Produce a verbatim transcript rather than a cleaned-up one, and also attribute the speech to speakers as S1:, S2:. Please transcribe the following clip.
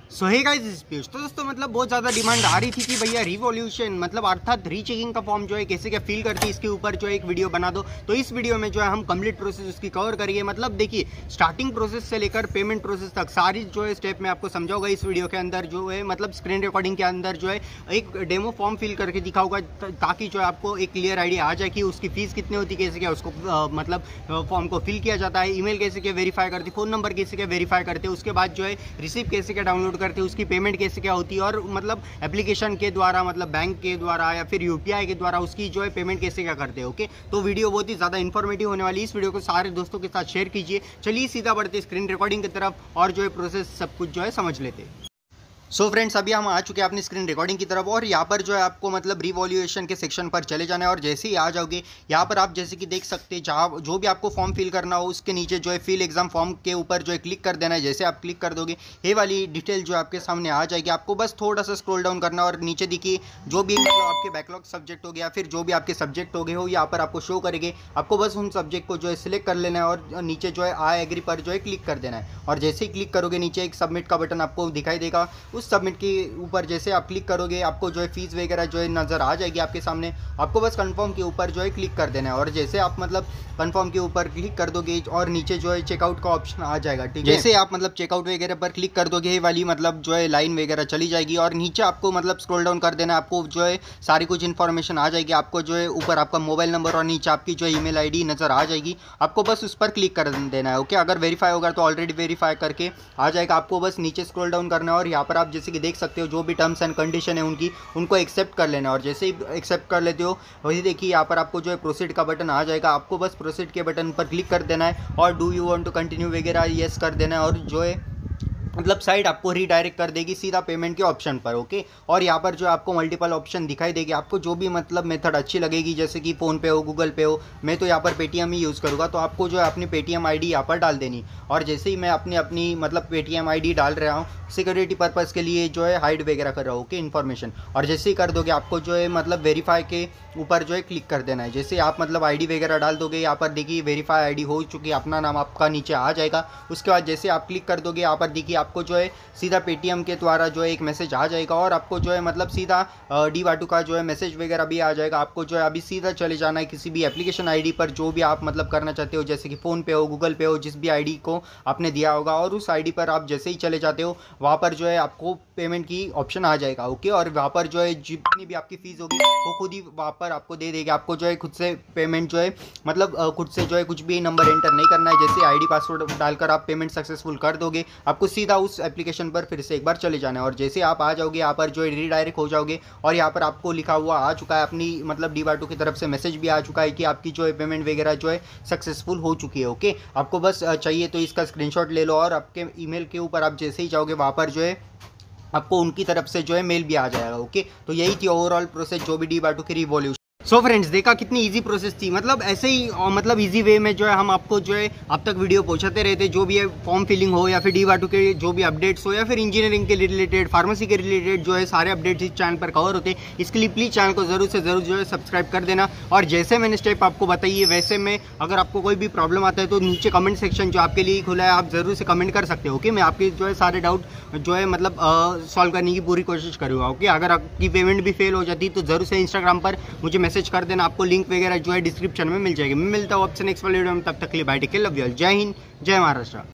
S1: सो hey guys इस page तो दोस्तों मतलब बहुत ज़्यादा डिमांड आ रही थी कि भैया रिवॉल्यूशन मतलब अर्थात रीचेकिंग का फॉर्म जो है कैसे क्या फील करती है इसके ऊपर जो है एक वीडियो बना दो। तो इस वीडियो में जो है हम कंप्लीट प्रोसेस उसकी कवर करिए। मतलब देखिए स्टार्टिंग प्रोसेस से लेकर पेमेंट प्रोसेस तक सारी जो है स्टेप में आपको समझाऊंगा इस वीडियो के अंदर। जो है मतलब स्क्रीन रिकॉर्डिंग के अंदर जो है एक डेमो फॉर्म फिल करके दिखाऊंगा ताकि जो है आपको एक क्लियर आइडिया आ जाए कि उसकी फीस कितनी होती है, कैसे क्या उसको आ, मतलब फॉर्म को फिल किया जाता है, ईमेल कैसे क्या वेरीफाई करते, फ़ोन नंबर कैसे क्या वेरीफाई करते, उसके बाद जो है रिसिप्ट कैसे क्या डाउनलोड करते, उसकी पेमेंट कैसे क्या होती है और मतलब एप्लीकेशन के द्वारा मतलब बैंक के द्वारा या फिर यूपीआई के द्वारा उसकी जो है पेमेंट कैसे क्या करते हैं। ओके, तो वीडियो बहुत ही ज़्यादा इन्फॉर्मेटिव होने वाली है। इस वीडियो को सारे दोस्तों के साथ शेयर कीजिए। चलिए सीधा बढ़ते स्क्रीन रिकॉर्डिंग की तरफ और जो है प्रोसेस सब कुछ जो है समझ लेते हैं। सो so फ्रेंड्स अभी हम आ चुके हैं अपनी स्क्रीन रिकॉर्डिंग की तरफ और यहाँ पर जो है आपको मतलब रिवॉल्यूशन के सेक्शन पर चले जाना है। और जैसे ही आ जाओगे यहाँ पर आप जैसे कि देख सकते हैं जहाँ जो भी आपको फॉर्म फिल करना हो उसके नीचे जो है फिल एग्जाम फॉर्म के ऊपर जो है क्लिक कर देना है। जैसे आप क्लिक कर दोगे ये वाली डिटेल जो आपके सामने आ जाएगी। आपको बस थोड़ा सा स्क्रॉल डाउन करना और नीचे देखिए जो भी मतलब आपके बैकलॉग सब्जेक्ट हो गया फिर जो भी आपके सब्जेक्ट हो गए हो यहाँ पर आपको शो करेंगे। आपको बस उन सब्जेक्ट को जो है सिलेक्ट कर लेना है और नीचे जो है आई एग्री पर जो है क्लिक कर देना है। और जैसे ही क्लिक करोगे नीचे एक सबमिट का बटन आपको दिखाई देगा। उस सबमिट की ऊपर जैसे आप क्लिक करोगे आपको जो है फीस वगैरह जो है नज़र आ जाएगी आपके सामने। आपको बस कंफर्म के ऊपर जो है क्लिक कर देना है। और जैसे आप मतलब कंफर्म के ऊपर क्लिक कर दोगे और नीचे जो है चेकआउट का ऑप्शन आ जाएगा। ठीक है, जैसे आप मतलब चेकआउट वगैरह पर क्लिक कर दोगे ये वाली मतलब जो है लाइन वगैरह चली जाएगी और नीचे आपको मतलब स्क्रॉल डाउन कर देना है। आपको जो है सारी कुछ इन्फॉर्मेशन आ जाएगी। आपको जो है ऊपर आपका मोबाइल नंबर और नीचे आपकी जो है ईमेल आईडी नज़र आ जाएगी। आपको बस उस पर क्लिक कर देना है। ओके, अगर वेरीफाई होगा तो ऑलरेडी वेरीफाई करके आ जाएगा। आपको बस नीचे स्क्रॉल डाउन करना है और यहाँ पर आप जैसे कि देख सकते हो जो भी टर्म्स एंड कंडीशन है उनकी उनको एक्सेप्ट कर लेना है। और जैसे ही एक्सेप्ट कर लेते हो वही देखिए यहाँ पर आपको जो है प्रोसीड का बटन आ जाएगा। आपको बस प्रोसीड के बटन पर क्लिक कर देना है और do you want to continue वगैरह येस कर देना है। और जो है मतलब साइट आपको रीडायरेक्ट कर देगी सीधा पेमेंट के ऑप्शन पर। ओके, और यहाँ पर जो आपको मल्टीपल ऑप्शन दिखाई देगी। आपको जो भी मतलब मेथड अच्छी लगेगी जैसे कि फ़ोन पे हो, गूगल पे हो, मैं तो यहाँ पर पेटीएम ही यूज़ करूँगा। तो आपको जो है अपनी पेटीएम आईडी यहाँ पर डाल देनी। और जैसे ही मैं अपनी अपनी मतलब पेटीएम आईडी डाल रहा हूँ सिक्योरिटी पर्पज़ के लिए जो है हाइड वगैरह कर रहा हूँ ओके इन्फॉर्मेशन। और जैसे ही कर दोगे आपको जो है मतलब वेरीफाई के ऊपर जो है क्लिक कर देना है। जैसे आप मतलब आईडी वगैरह डाल दोगे यहाँ पर देखिए वेरीफाई आईडी हो चुकी है, अपना नाम आपका नीचे आ जाएगा। उसके बाद जैसे आप क्लिक कर दोगे यहाँ पर देखिए आपको जो है सीधा पेटीएम के द्वारा जो है एक मैसेज आ जाएगा और आपको जो है मतलब सीधा डी वाटू का जो है मैसेज वगैरह भी आ जाएगा। आपको जो है अभी सीधा चले जाना है किसी भी एप्लीकेशन आईडी पर जो भी आप मतलब करना चाहते हो जैसे कि फ़ोन पे हो, गूगल पे हो, जिस भी आईडी को आपने दिया होगा। और उस आईडी पर आप जैसे ही चले जाते हो वहाँ पर जो है आपको पेमेंट की ऑप्शन आ जाएगा। ओके, और वहाँ पर जो है जितनी भी आपकी फ़ीस होगी वो खुद ही वहाँ पर आपको दे देगी। आपको जो है खुद से पेमेंट जो है मतलब खुद से जो है कुछ भी नंबर एंटर नहीं करना है। जैसे आईडी पासवर्ड डालकर आप पेमेंट सक्सेसफुल कर दोगे आपको सीधा उस एप्लीकेशन पर फिर से एक बार चले जाना है। और जैसे आप आ जाओगे यहाँ पर जो है रीडायरेक्ट हो जाओगे और यहाँ पर आपको लिखा हुआ आ चुका है अपनी मतलब डी वाटू की तरफ से मैसेज भी आ चुका है कि आपकी जो है पेमेंट वगैरह जो है सक्सेसफुल हो चुकी है। ओके, आपको बस चाहिए तो इसका स्क्रीनशॉट ले लो और आपके ईमेल के ऊपर आप जैसे ही जाओगे वहाँ पर जो है आपको उनकी तरफ से जो है मेल भी आ जाएगा। ओके, तो यही थी ओवरऑल प्रोसेस जो भी डी वाटू की रिवॉल्यूशन। सो फ्रेंड्स देखा कितनी इजी प्रोसेस थी। मतलब ऐसे ही और मतलब इजी वे में जो है हम आपको जो है अब तक वीडियो पहुंचाते रहते जो भी है फॉर्म फिलिंग हो या फिर डी वाटू के जो भी अपडेट्स हो या फिर इंजीनियरिंग के रिलेटेड, फार्मेसी के रिलेटेड जो है सारे अपडेट्स इस चैनल पर कवर होते हैं। इसके लिए प्लीज़ चैनल को ज़रूर से ज़रूर जो है सब्सक्राइब कर देना। और जैसे मैंने स्टेप आपको बताइए वैसे में अगर आपको कोई भी प्रॉब्लम आता है तो नीचे कमेंट सेक्शन जो आपके लिए खुला है आप ज़रूर से कमेंट कर सकते हो। ओके, मैं आपके जो है सारे डाउट जो है मतलब सॉल्व करने की पूरी कोशिश करूँगा। ओके, अगर आपकी पेमेंट भी फेल हो जाती तो ज़रूर से इंस्टाग्राम पर मुझे मैसेज कर देना। आपको लिंक वगैरह जो है डिस्क्रिप्शन में मिल जाएगी। मैं मिलता हूँ आपसे नेक्स्ट वाले वीडियो में, तब तक के लिए bye take care, love you all, जय हिंद, जय महाराष्ट्र।